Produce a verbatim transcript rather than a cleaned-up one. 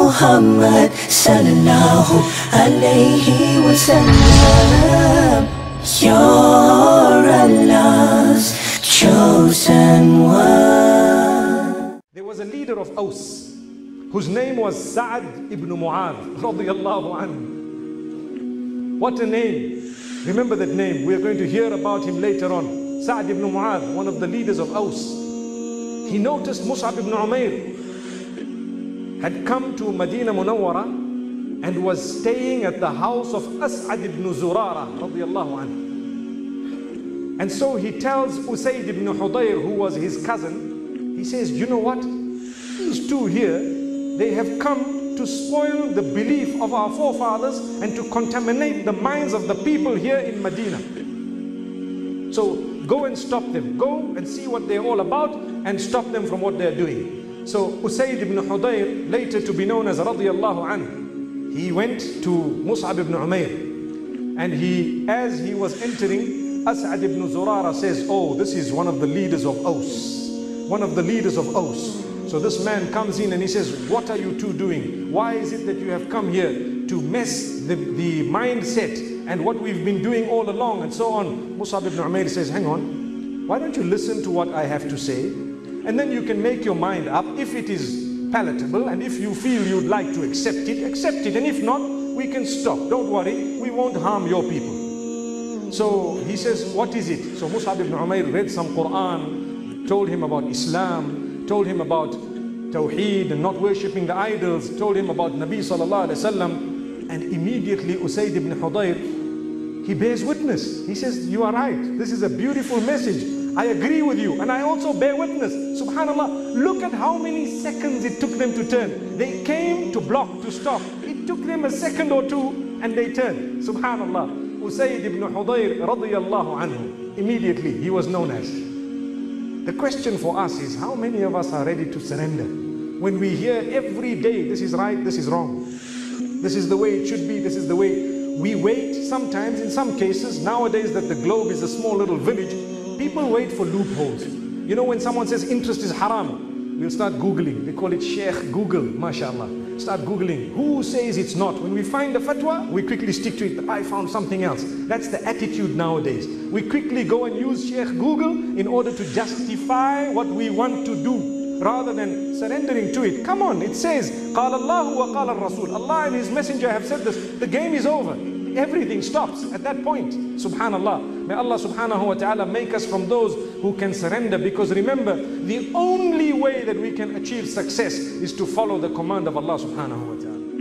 Muhammad sallallahu alayhi wa sallam. You're Allah's chosen one. There was a leader of Aus whose name was Sa'ad ibn Mu'adh radiyallahu anhu. What a name. Remember that name. We are going to hear about him later on. Sa'ad ibn Mu'adh, one of the leaders of Aus. He noticed Mus'ab ibn Umair had come to Medina Munawwara and was staying at the house of As'ad ibn Zurara radiyallahu anhu. And so he tells Usayd ibn Hudayr, who was his cousin, he says, you know what? These two here, they have come to spoil the belief of our forefathers and to contaminate the minds of the people here in Medina. So go and stop them. Go and see what they're all about and stop them from what they're doing. So Usayd ibn Hudayr, later to be known as radiyallahu anhu, he went to Mus'ab ibn Umair, and he, as he was entering, As'ad ibn Zurara says, oh, this is one of the leaders of Aus. One of the leaders of Aus. So this man comes in and he says, what are you two doing? Why is it that you have come here to mess the, the mindset and what we've been doing all along and so on? Mus'ab ibn Umair says, hang on, why don't you listen to what I have to say? And then you can make your mind up. If it is palatable and if you feel you'd like to accept it, accept it. And if not, we can stop. Don't worry, we won't harm your people. So he says, what is it? So Mus'ab ibn Umair read some Quran, told him about Islam, told him about Tawheed and not worshipping the idols, told him about Nabi sallallahu alayhi wasallam, and immediately Usayd ibn Hudayr, he bears witness. He says, you are right. This is a beautiful message. I agree with you, and I also bear witness. Subhanallah, look at how many seconds it took them to turn. They came to block, to stop. It took them a second or two, and they turned. Subhanallah. Usayd ibn Hudayr radiyallahu anhu, immediately he was known as. The question for us is, how many of us are ready to surrender? When we hear every day, this is right, this is wrong. This is the way it should be, this is the way. We wait sometimes, in some cases, nowadays that the globe is a small little village, people wait for loopholes. You know, when someone says interest is haram, we'll start Googling. They call it Sheikh Google, mashallah. Start Googling. Who says it's not? When we find a fatwa, we quickly stick to it. I found something else. That's the attitude nowadays. We quickly go and use Sheikh Google in order to justify what we want to do, rather than surrendering to it. Come on, it says, قال الله وقال الرسول. Allah and His Messenger have said this. The game is over. Everything stops at that point. Subhanallah. May Allah subhanahu wa ta'ala make us from those who can surrender, because remember, the only way that we can achieve success is to follow the command of Allah subhanahu wa ta'ala.